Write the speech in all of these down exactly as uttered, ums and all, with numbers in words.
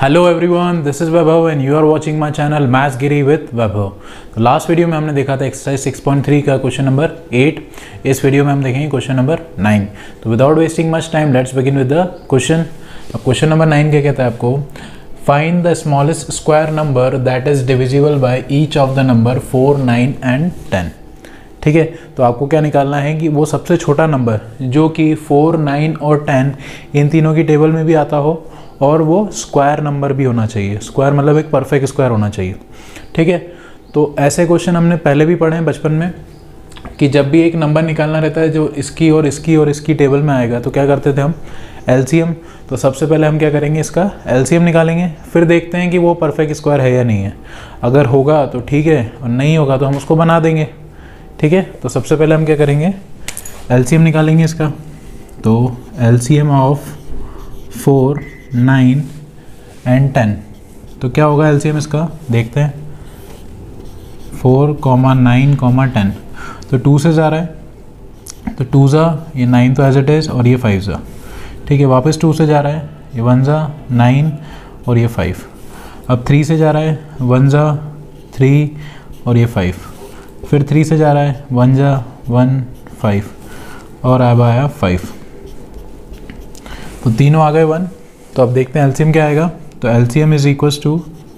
Hello everyone, this is Vaibhav and you are watching my channel maths Giri with Vaibhav. तो last video में हमने देखा था एक्सरसाइज सिक्स पॉइंट थ्री का क्वेश्चन नंबर एट। इस वीडियो में हम देखेंगे क्वेश्चन नंबर नाइन। तो without wasting much time let's begin with the question. Question number nine क्या कहता है आपको? Find the smallest square number that is divisible by each of the number four, nine and ten. ठीक है, तो आपको क्या निकालना है कि वो सबसे छोटा नंबर जो कि फोर, नाइन और टेन इन तीनों की टेबल में भी आता हो और वो स्क्वायर नंबर भी होना चाहिए। स्क्वायर मतलब एक परफेक्ट स्क्वायर होना चाहिए। ठीक है, तो ऐसे क्वेश्चन हमने पहले भी पढ़े हैं बचपन में कि जब भी एक नंबर निकालना रहता है जो इसकी और इसकी और इसकी टेबल में आएगा तो क्या करते थे हम? एलसीएम। तो सबसे पहले हम क्या करेंगे, इसका एलसीएम निकालेंगे, फिर देखते हैं कि वो परफेक्ट स्क्वायर है या नहीं है। अगर होगा तो ठीक है और नहीं होगा तो हम उसको बना देंगे। ठीक है, तो सबसे पहले हम क्या करेंगे, एलसीएम निकालेंगे इसका। तो LCM of four, nine and ten, तो क्या होगा एलसीएम इसका, देखते हैं। Four comma nine comma ten, तो टू से जा रहा है तो टू ज़ा, ये नाइन तो एज इट इज़ और ये फाइव ज़ा। ठीक है, वापस टू से जा रहा है, ये वन ज़ा नाइन और ये फाइव। अब थ्री से जा रहा है, वन ज़ा थ्री और ये फाइव। फिर थ्री से जा रहा है, वन ज़ा वन फाइव और अब आया फाइव। तो तीनों आ गए वन। तो अब देखते हैं एलसीएम क्या आएगा। तो LCM is equals to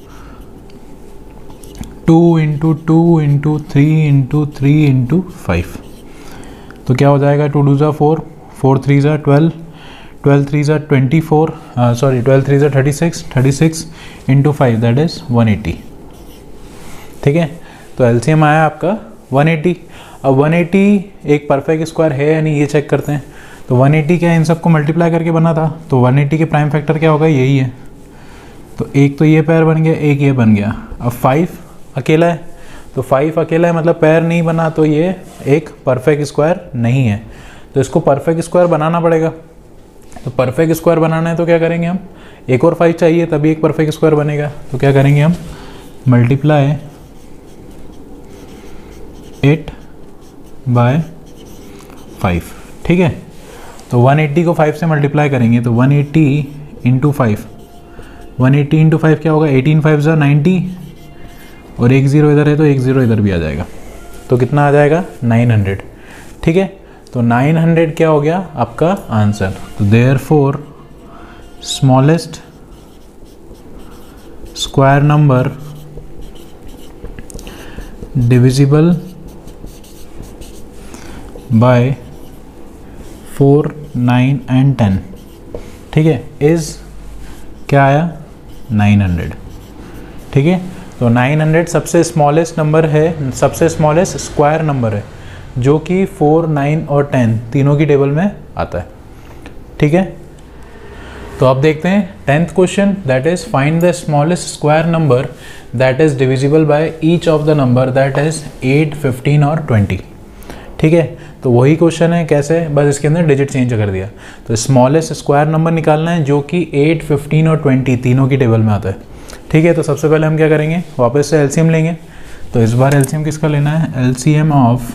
two into two into three into three into five. तो क्या हो जाएगा, टू टू ज़ा फोर, फोर थ्री ज़ा ट्वेल्व, ट्वेल्व थ्री ज़ा twenty four, sorry twelve three ज़ा thirty six, thirty six into five that is one eighty. ठीक है, तो एलसीएम आया आपका वन एटी। अब वन एटी एक परफेक्ट स्क्वायर है या नहीं ये चेक करते हैं। तो वन एटी क्या इन सबको मल्टीप्लाई करके बना था, तो वन एटी के प्राइम फैक्टर क्या होगा, यही है। तो एक तो ये पैर बन गया, एक ये बन गया। अब फाइव अकेला है, तो फाइव अकेला है मतलब पैर नहीं बना, तो ये एक परफेक्ट स्क्वायर नहीं है। तो इसको परफेक्ट स्क्वायर बनाना पड़ेगा। तो परफेक्ट स्क्वायर बनाना है तो क्या करेंगे हम, एक और फाइव चाहिए तभी एक परफेक्ट स्क्वायर बनेगा। तो क्या करेंगे हम, मल्टीप्लाई एट बाय फाइव। ठीक है, तो वन एटी को फाइव से मल्टीप्लाई करेंगे तो one eighty into five, one eighty into five क्या होगा, एटीन फाइव ज़ा नाइन्टी और एक ज़ीरो इधर है तो एक ज़ीरो इधर भी आ जाएगा। तो कितना आ जाएगा, नाइन हंड्रेड। ठीक है, तो नाइन हंड्रेड क्या हो गया आपका आंसर। तो therefore smallest square number divisible by four, nine and ten, ठीक है, इज़ क्या आया, नाइन हंड्रेड। ठीक है, तो नाइन हंड्रेड सबसे स्मॉलेस्ट नंबर है, सबसे स्मॉलेस्ट स्क्वायर नंबर है जो कि फोर, नाइन और टेन तीनों की टेबल में आता है। ठीक है, तो अब देखते हैं tenth question, that is find the smallest square number that is divisible by each of the number that is eight, fifteen और ट्वेंटी। ठीक है, तो वही क्वेश्चन है, कैसे, बस इसके अंदर डिजिट चेंज कर दिया। तो स्मॉलेस्ट स्क्वायर नंबर निकालना है जो कि एट, फिफ्टीन और ट्वेंटी तीनों की टेबल में आता है। ठीक है, तो सबसे पहले हम क्या करेंगे, वापस से एलसीएम लेंगे। तो इस बार एलसीएम किसका लेना है, LCM of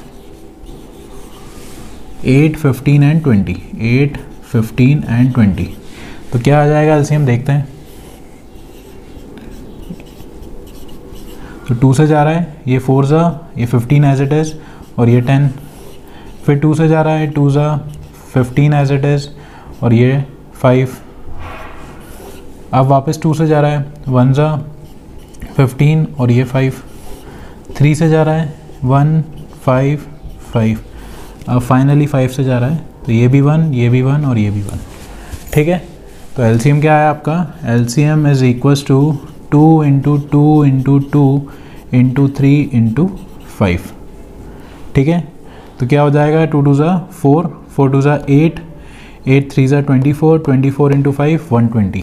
eight, fifteen and twenty, eight, fifteen and twenty. तो क्या आ जाएगा एलसीएम, देखते हैं। तो टू से जा रहा है, ये फोर ज़ा, ये फिफ्टीन एज इट इज़ और ये टेन। फिर टू से जा रहा है, टू ज़ा फिफ्टीन एज इट इज़ और ये फाइव। अब वापस टू से जा रहा है, वन ज़ा फिफ्टीन और ये फाइव। थ्री से जा रहा है, वन, फाइव, फाइव। अब फाइनली फाइव से जा रहा है तो ये भी वन, ये भी वन और ये भी वन। ठीक है, तो एलसीएम क्या है आपका, LCM is equals to two into two into two into three into five. ठीक है, तो क्या हो जाएगा, टू टू ज़ा फोर, फोर टू ज़ा एट, एट थ्री ज़ा twenty four, twenty four into five one twenty.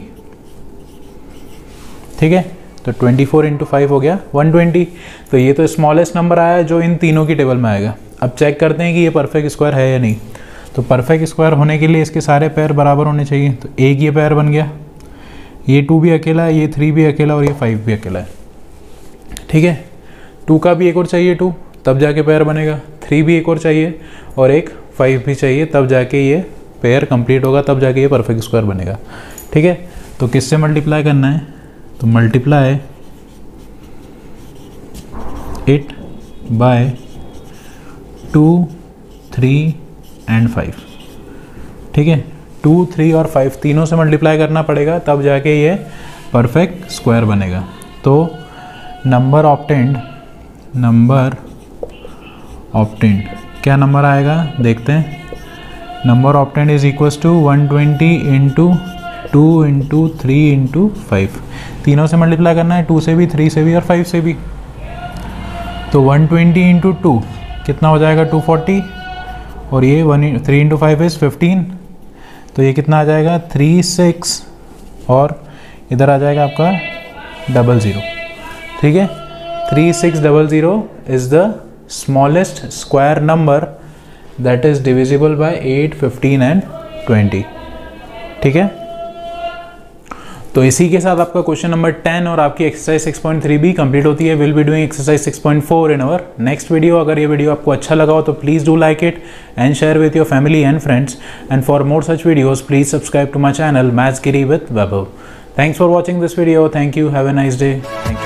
ठीक है, तो ट्वेंटी फोर इंटू फाइव हो गया वन ट्वेंटी। तो ये तो स्मॉलेस्ट नंबर आया जो इन तीनों की टेबल में आएगा। अब चेक करते हैं कि ये परफेक्ट स्क्वायर है या नहीं। तो परफेक्ट स्क्वायर होने के लिए इसके सारे पैर बराबर होने चाहिए। तो एक ये पैर बन गया, ये टू भी अकेला है, ये थ्री भी अकेला और ये फाइव भी अकेला है। ठीक है, टू का भी एक और चाहिए टू, तब जाके पैर बनेगा। थ्री भी एक और चाहिए और एक फाइव भी चाहिए, तब जाके ये पेयर कंप्लीट होगा, तब जाके ये परफेक्ट स्क्वायर बनेगा। ठीक है, तो किससे मल्टीप्लाई करना है, तो multiply it by two, three and five. ठीक है, टू, थ्री और फाइव तीनों से मल्टीप्लाई करना पड़ेगा, तब जाके ये परफेक्ट स्क्वायर बनेगा। तो नंबर ऑब्टेन्ड, नंबर ऑब्टेन्ड क्या नंबर आएगा देखते हैं। Number obtained is equals to one twenty into two into three into five. तीनों से मल्टीप्लाई करना है, टू से भी, थ्री से भी और फाइव से भी। तो वन ट्वेंटी इंटू टू कितना हो जाएगा, टू फोर्टी, और ये one three into five is fifteen, तो ये कितना आ जाएगा, थ्री सिक्स, और इधर आ जाएगा आपका डबल ज़ीरो। ठीक है, three six double zero is the smallest square number that is divisible by eight, fifteen and twenty. ठीक है, तो इसी के साथ आपका क्वेश्चन नंबर टेन और आपकी एक्सरसाइज सिक्स पॉइंट थ्री भी कंप्लीट होती है। Will be doing exercise six point four in our next video. अगर ये वीडियो आपको अच्छा लगा हो तो please do like it and share with your family and friends, and for more such videos please subscribe to my channel maths Giri with Vaibhav. Thanks for watching this video. Thank you, have a nice day. Thank you.